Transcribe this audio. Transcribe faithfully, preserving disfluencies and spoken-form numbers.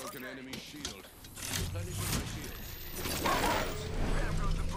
broke an enemy shield. Replenishing my shield. There goes the